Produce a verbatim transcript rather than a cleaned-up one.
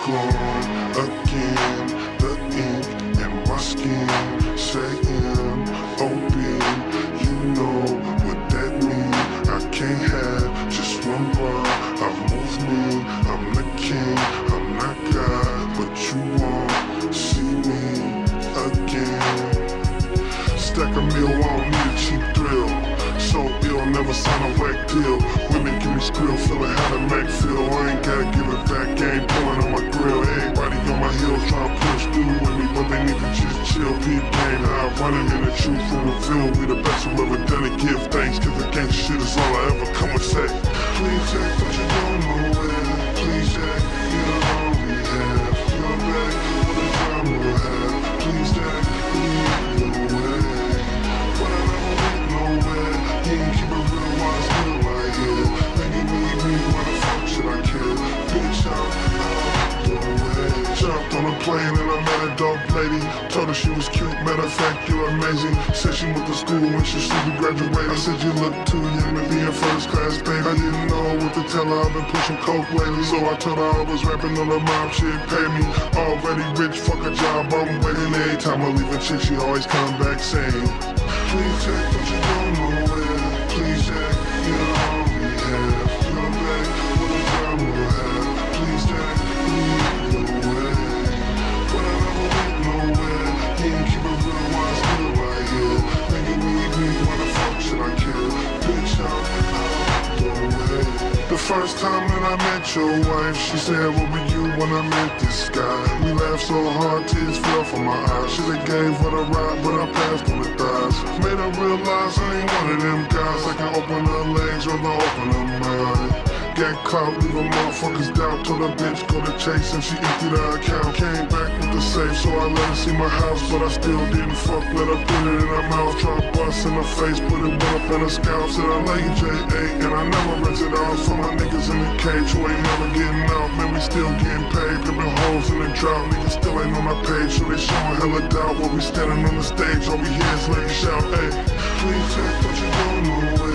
gone again. The ink in my skin saying O B. You know what that means. I can't have just one bar. I move me, I'm the king, I'm not God, but you won't see me again. Stack a meal, I don't need a cheap thrill. So ill, never sign a whack deal. Women give me skrill, feeling how to make feel. I ain't gotta give it back, ain't pulling on my grill. Everybody on my heels trying to push through with me, but they need to just chill. Peep game, how I run it in the truth from the field. We the best who ever done it, give thanks, cause the gangsta shit is all I ever come and say. Please check, but you don't know where. Please check, you know we have. You're back, what a time we'll have. Please check, lead the way. But I never went nowhere. You ain't keep it real while I'm still right here. Nigga need me, why the fuck should I kill? Bitch, I'm out the way. Jumped on a plane and I met a dope lady. Told her she was cute, matter of fact, you're amazing. Said she went to school when she should be graduating. I said you look too young to be in first class, baby. I didn't know what to tell her, I've been pushing coke lately. So I told her I was rapping on the mob shit, pay me. Already rich, fuck a job, I'm waiting. Every time I leave a chick, she always come back saying, please check, but you don't know where. Please check, you know we have. You're back, what a time we'll have. Please check, lead the way. But I never went nowhere. You ain't keep it real while I'm still right here. Nigga need me, why the fuck should I kill? Bitch, I'm out the way. The first time that I met your wife, she said, what were you when I met this guy? We laughed so hard, tears fell from my eyes. Should've gave her the ride, but I passed on the thighs. Made her realize I ain't one of them guys. I can open her legs or I open her mind. Get caught, leave a motherfuckers doubt. Told her bitch go to chase and she emptied her account. Came back with the safe, so I let her see my house, but I still didn't fuck. Let her put it in her mouth, try to bust in her face, put it one up in her scalp. Said I lay J A, and I never rented out. So my niggas in the cage who ain't never getting out. Man, we still getting paid, there been hoes in the drought. Niggas still ain't on my page, so they showing hella doubt. While we standing on the stage, all we hear is ladies shout, hey, please check, but you don't know where.